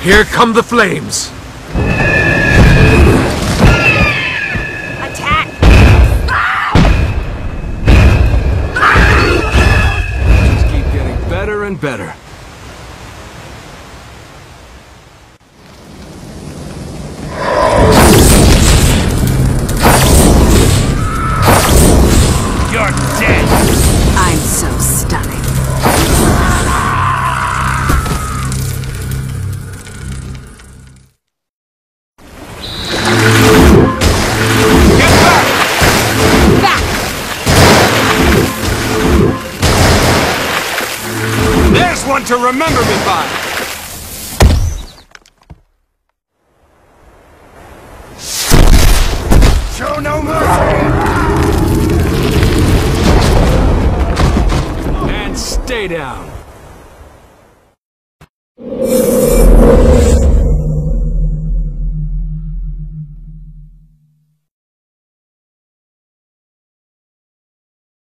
Here come the flames! Attack! Just keep getting better and better. You're dead! I'm so stunning. Get back! Back! There's one to remember me by! Show no mercy! And stay down.